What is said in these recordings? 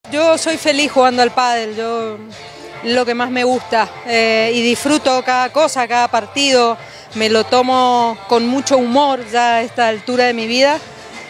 Yo soy feliz jugando al pádel, lo que más me gusta y disfruto cada cosa, cada partido, me lo tomo con mucho humor ya a esta altura de mi vida,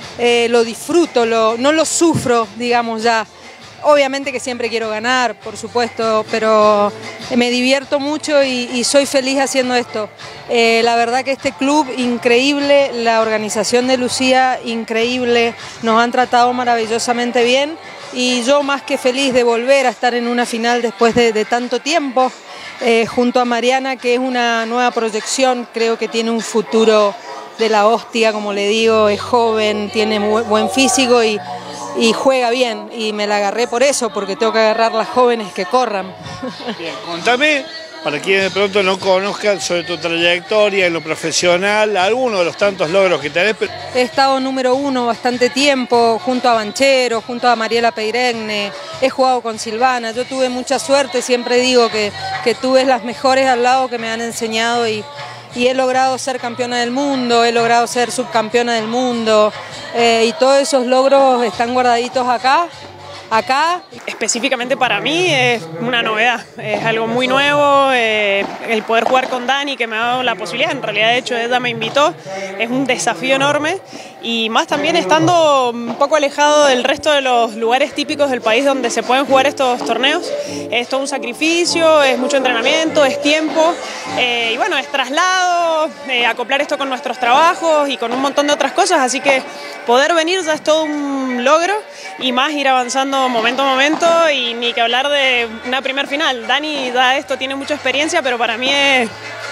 lo disfruto, no lo sufro, digamos ya. Obviamente que siempre quiero ganar, por supuesto, pero me divierto mucho y soy feliz haciendo esto. La verdad que este club, increíble, la organización de Lucía, increíble, nos han tratado maravillosamente bien y yo más que feliz de volver a estar en una final después de tanto tiempo, junto a Mariana, que es una nueva proyección, creo que tiene un futuro de la hostia, como le digo, es joven, tiene muy buen físico y juega bien, y me la agarré por eso, porque tengo que agarrar las jóvenes que corran. Bien, contame, para quienes de pronto no conozcan, sobre tu trayectoria en lo profesional, algunos de los tantos logros que tenés. He estado número 1 bastante tiempo, junto a Banchero, junto a Mariela Peiregne, he jugado con Silvana, yo tuve mucha suerte, siempre digo que tuve las mejores al lado que me han enseñado y he logrado ser campeona del mundo, he logrado ser subcampeona del mundo y todos esos logros están guardaditos acá. Específicamente para mí es una novedad, es algo muy nuevo, el poder jugar con Dani, que me ha dado la posibilidad, en realidad de hecho ella me invitó, es un desafío enorme y más también estando un poco alejado del resto de los lugares típicos del país donde se pueden jugar estos torneos. Es todo un sacrificio, es mucho entrenamiento, es tiempo y bueno, es traslado, acoplar esto con nuestros trabajos y con un montón de otras cosas, así que poder venir ya es todo un logro y más ir avanzando momento a momento y ni que hablar de una primer final. Dani da esto, tiene mucha experiencia, pero para mí es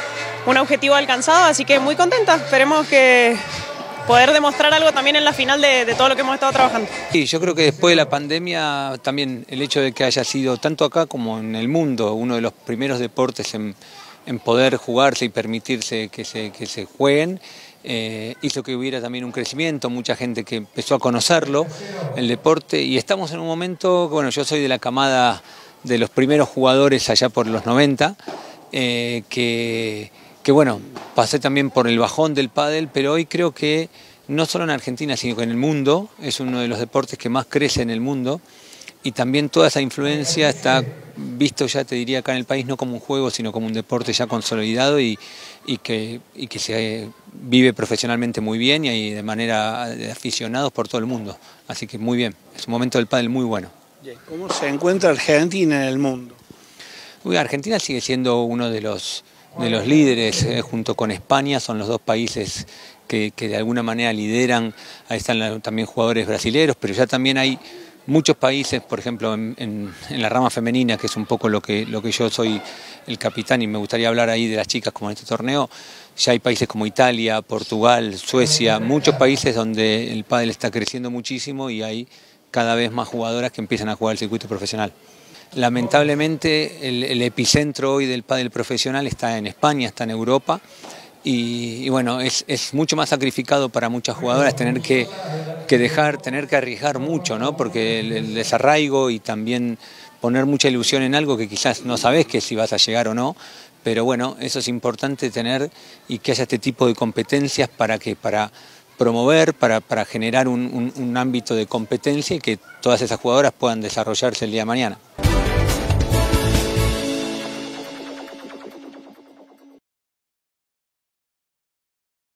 un objetivo alcanzado, así que muy contenta. Esperemos que poder demostrar algo también en la final de todo lo que hemos estado trabajando. Sí, yo creo que después de la pandemia también el hecho de que haya sido tanto acá como en el mundo uno de los primeros deportes en poder jugarse y permitirse que se jueguen, hizo que hubiera también un crecimiento, mucha gente que empezó a conocerlo, el deporte, y estamos en un momento, bueno, yo soy de la camada de los primeros jugadores allá por los 90, que bueno, pasé también por el bajón del pádel, pero hoy creo que no solo en Argentina, sino que en el mundo, es uno de los deportes que más crece en el mundo, y también toda esa influencia está visto ya, te diría, acá en el país no como un juego, sino como un deporte ya consolidado y que se vive profesionalmente muy bien y de manera de aficionados por todo el mundo. Así que muy bien, es un momento del pádel muy bueno. ¿Cómo se encuentra Argentina en el mundo? Argentina sigue siendo uno de los líderes, junto con España, son los dos países que de alguna manera lideran. Ahí están también jugadores brasileños, pero ya también hay muchos países, por ejemplo, en la rama femenina, que es un poco lo que yo soy el capitán y me gustaría hablar ahí de las chicas como en este torneo, ya hay países como Italia, Portugal, Suecia, muchos países donde el pádel está creciendo muchísimo y hay cada vez más jugadoras que empiezan a jugar el circuito profesional. Lamentablemente el epicentro hoy del pádel profesional está en España, está en Europa. Y bueno, es mucho más sacrificado para muchas jugadoras tener que arriesgar mucho, ¿no? Porque el desarraigo y también poner mucha ilusión en algo que quizás no sabes que si vas a llegar o no, pero bueno, eso es importante tener y que haya este tipo de competencias para promover, para generar un ámbito de competencia y que todas esas jugadoras puedan desarrollarse el día de mañana.